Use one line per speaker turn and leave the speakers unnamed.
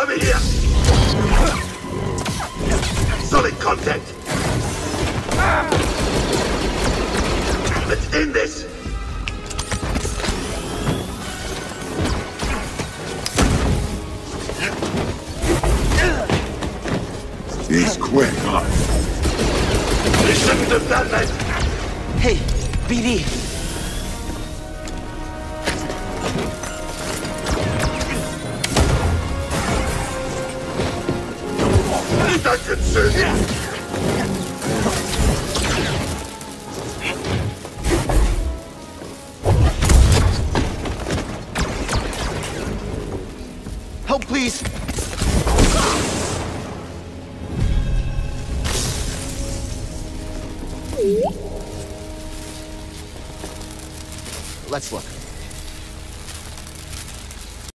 Over here! Solid contact! Let's end this!
He's quick, huh?
We shouldn't have done that!
Hey, BD.
That concerns you!
Help, please. Let's look.